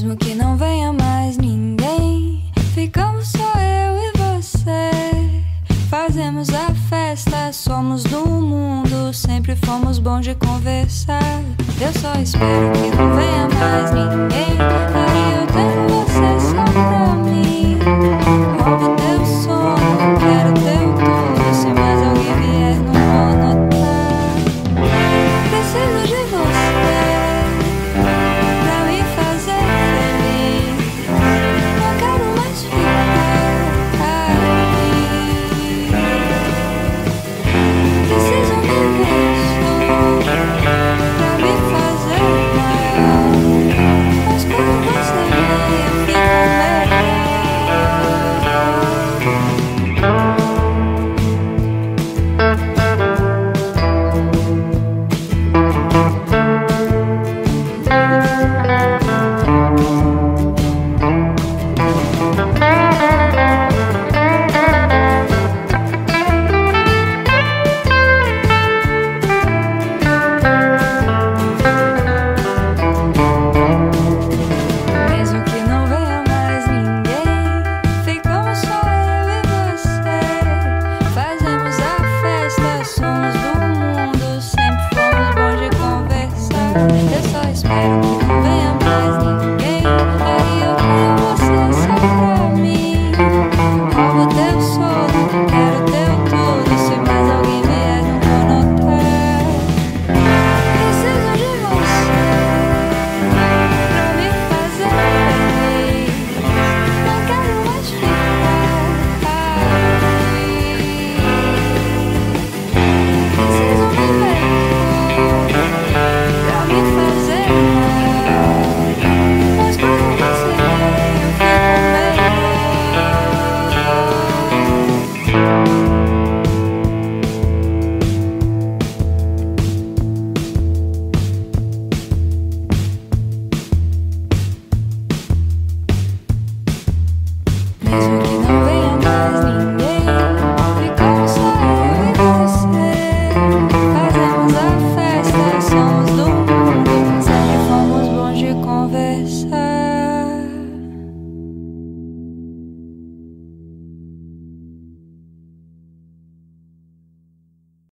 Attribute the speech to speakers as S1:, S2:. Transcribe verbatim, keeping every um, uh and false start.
S1: Mesmo que não venha mais ninguém, ficamos só eu e você. Fazemos a festa, somos do mundo, sempre fomos bons de conversar. Eu só espero que não venha mais ninguém. Aí eu